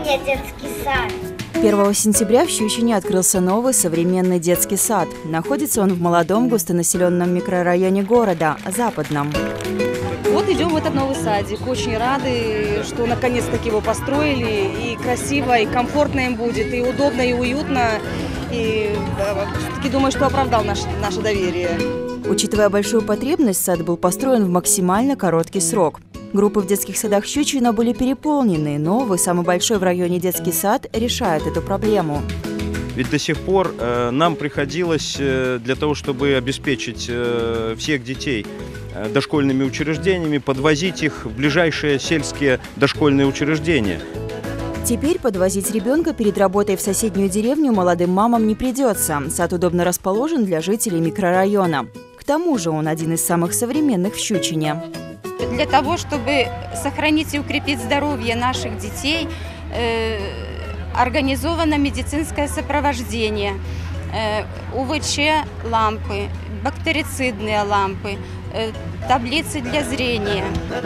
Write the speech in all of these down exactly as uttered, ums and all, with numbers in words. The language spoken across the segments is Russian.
мне детский сад. первого сентября в Щучине открылся новый современный детский сад. Находится он в молодом густонаселенном микрорайоне города – Западном. Вот идем в этот новый садик. Очень рады, что наконец-таки его построили. И красиво, и комфортно им будет, и удобно, и уютно. И все-таки думаю, что оправдал наш, наше доверие. Учитывая большую потребность, сад был построен в максимально короткий срок. Группы в детских садах Щучина были переполнены, но новый, самый большой в районе детский сад, решает эту проблему. Ведь до сих пор э, нам приходилось э, для того, чтобы обеспечить э, всех детей э, дошкольными учреждениями, подвозить их в ближайшие сельские дошкольные учреждения. Теперь подвозить ребенка перед работой в соседнюю деревню молодым мамам не придется. Сад удобно расположен для жителей микрорайона. К тому же он один из самых современных в Щучине. Для того, чтобы сохранить и укрепить здоровье наших детей, э, организовано медицинское сопровождение, э, УВЧ-лампы, бактерицидные лампы, э, таблицы для зрения.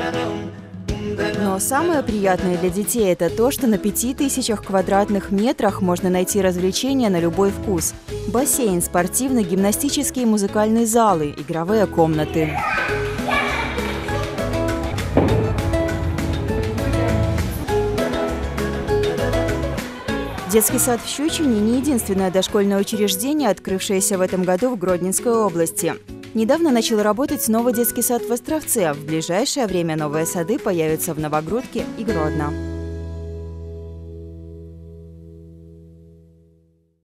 Но самое приятное для детей – это то, что на пяти тысячах квадратных метрах можно найти развлечения на любой вкус. Бассейн, спортивные, гимнастические и музыкальные залы, игровые комнаты. Детский сад в Щучине – не единственное дошкольное учреждение, открывшееся в этом году в Гродненской области. Недавно начал работать новый детский сад в Островце. В ближайшее время новые сады появятся в Новогрудке и Гродно.